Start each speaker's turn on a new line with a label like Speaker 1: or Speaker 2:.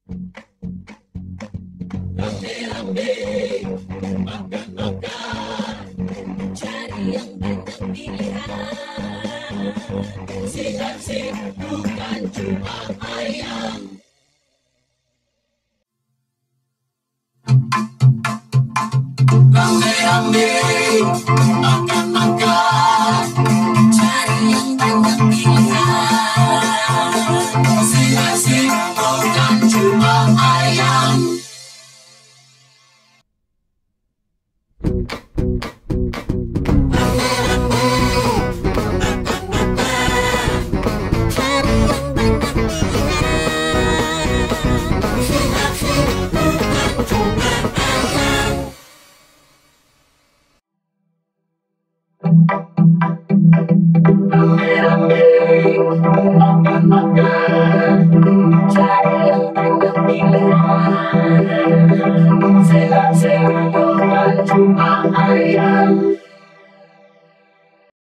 Speaker 1: Rame-rame, makan-makan, cari yang banyak pilihan. Si bukan cuma ayam. Rame-rame, makan-makan, cari yang banyak pilihan. Si bukan cuma ayam. Rame-rame, makan-makan, cari yang banyak pilihan. Sehat-sehat bukan cuma ayam.